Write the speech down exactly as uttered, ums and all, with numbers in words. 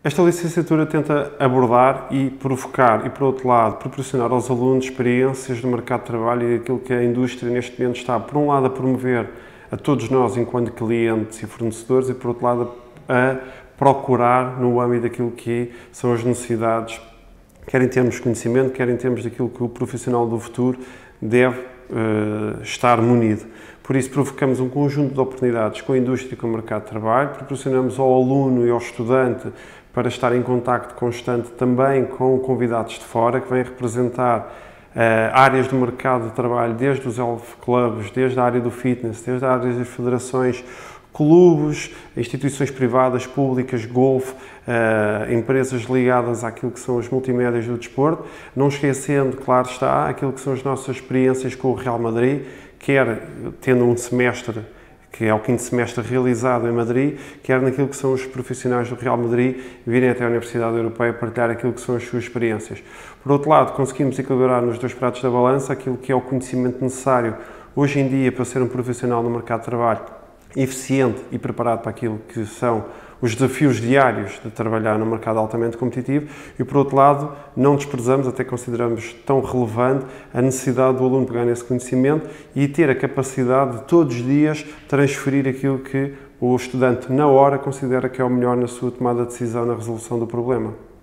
Esta licenciatura tenta abordar e provocar e, por outro lado, proporcionar aos alunos experiências no mercado de trabalho e aquilo que a indústria neste momento está, por um lado, a promover a todos nós enquanto clientes e fornecedores e, por outro lado, a procurar no âmbito daquilo que são as necessidades, quer em termos de conhecimento, quer em termos daquilo que o profissional do futuro deve uh, estar munido. Por isso, provocamos um conjunto de oportunidades com a indústria e com o mercado de trabalho, proporcionamos ao aluno e ao estudante para estar em contacto constante também com convidados de fora, que vêm representar uh, áreas do mercado de trabalho, desde os health clubs, desde a área do fitness, desde a área das federações, clubes, instituições privadas, públicas, golfe, uh, empresas ligadas àquilo que são as multimédias do desporto, não esquecendo, claro está, aquilo que são as nossas experiências com o Real Madrid, quer tendo um semestre, que é o quinto semestre realizado em Madrid, quer naquilo que são os profissionais do Real Madrid virem até a Universidade Europeia partilhar aquilo que são as suas experiências. Por outro lado, conseguimos equilibrar nos dois pratos da balança aquilo que é o conhecimento necessário hoje em dia para ser um profissional no mercado de trabalho eficiente e preparado para aquilo que são os desafios diários de trabalhar num mercado altamente competitivo e, por outro lado, não desprezamos, até consideramos tão relevante a necessidade do aluno pegar nesse conhecimento e ter a capacidade de todos os dias transferir aquilo que o estudante na hora considera que é o melhor na sua tomada de decisão na resolução do problema.